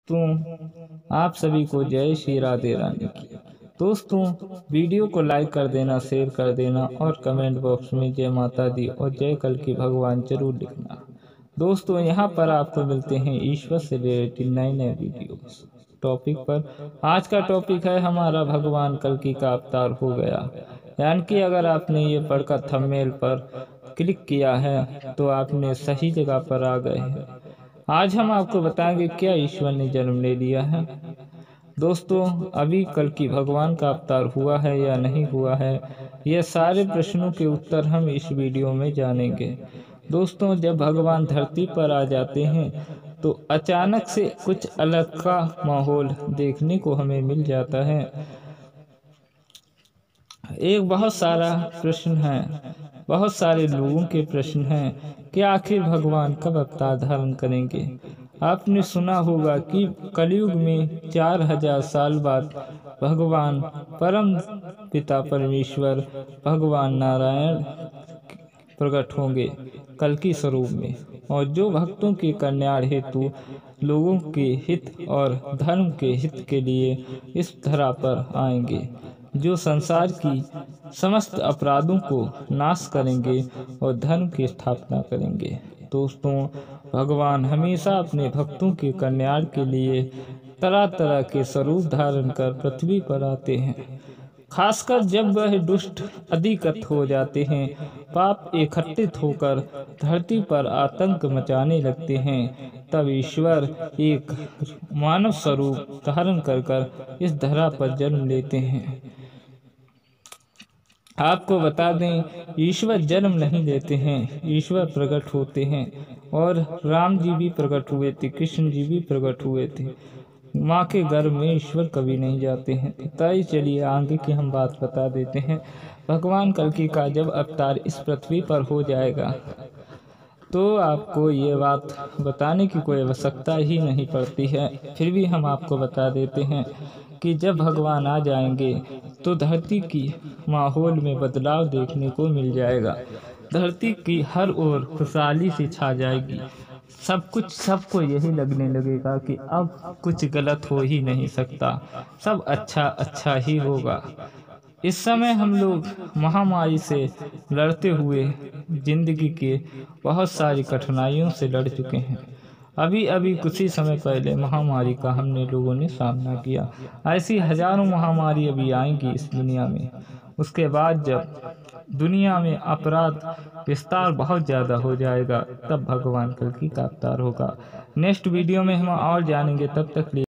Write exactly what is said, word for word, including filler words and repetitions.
दोस्तों आप सभी को जय श्री राधे रानी की। दोस्तों वीडियो को लाइक कर देना, शेयर कर देना और कमेंट बॉक्स में जय माता दी और जय कल्कि भगवान जरूर लिखना। दोस्तों यहाँ पर आपको मिलते हैं ईश्वर से रिलेटेड नए नए वीडियोस टॉपिक पर। आज का टॉपिक है हमारा भगवान कल्कि का अवतार हो गया। यानी कि अगर आपने ये पढ़कर थंबनेल पर क्लिक किया है तो आपने सही जगह पर आ गए हैं। आज हम आपको बताएंगे क्या ईश्वर ने जन्म ले लिया है। दोस्तों अभी कल्कि भगवान का अवतार हुआ है या नहीं हुआ है, ये सारे प्रश्नों के उत्तर हम इस वीडियो में जानेंगे। दोस्तों जब भगवान धरती पर आ जाते हैं तो अचानक से कुछ अलग का माहौल देखने को हमें मिल जाता है। एक बहुत सारा प्रश्न है, बहुत सारे लोगों के प्रश्न हैं कि आखिर भगवान कब अवतार धारण करेंगे। आपने सुना होगा कि कलयुग में चार हजार साल बाद भगवान परम पिता परमेश्वर भगवान नारायण प्रकट होंगे कल्कि स्वरूप में, और जो भक्तों के कल्याण हेतु लोगों के हित और धर्म के हित के लिए इस धरा पर आएंगे, जो संसार की समस्त अपराधों को नाश करेंगे और धर्म की स्थापना करेंगे। दोस्तों भगवान हमेशा अपने भक्तों के कल्याण के लिए तरह तरह के स्वरूप धारण कर पृथ्वी पर आते हैं। खासकर जब वह दुष्ट अधिगत हो जाते हैं, पाप एकत्रित होकर धरती पर आतंक मचाने लगते हैं, तब ईश्वर एक मानव स्वरूप धारण कर कर इस धरा पर जन्म लेते हैं। आपको बता दें ईश्वर जन्म नहीं लेते हैं, ईश्वर प्रकट होते हैं। और राम जी भी प्रकट हुए थे, कृष्ण जी भी प्रकट हुए थे। माँ के गर्भ में ईश्वर कभी नहीं जाते हैं। तय चलिए आगे की हम बात बता देते हैं। भगवान कल्कि का जब अवतार इस पृथ्वी पर हो जाएगा तो आपको ये बात बताने की कोई आवश्यकता ही नहीं पड़ती है, फिर भी हम आपको बता देते हैं कि जब भगवान आ जाएंगे तो धरती की माहौल में बदलाव देखने को मिल जाएगा। धरती की हर ओर खुशहाली से छा जाएगी। सब कुछ सबको यही लगने लगेगा कि अब कुछ गलत हो ही नहीं सकता, सब अच्छा अच्छा ही होगा। इस समय हम लोग महामारी से लड़ते हुए जिंदगी के बहुत सारी कठिनाइयों से लड़ चुके हैं। अभी अभी कुछ ही समय पहले महामारी का हमने लोगों ने सामना किया। ऐसी हजारों महामारी अभी आएंगी इस दुनिया में। उसके बाद जब दुनिया में अपराध विस्तार बहुत ज़्यादा हो जाएगा, तब भगवान कल्कि का अवतार होगा। नेक्स्ट वीडियो में हम और जानेंगे, तब तक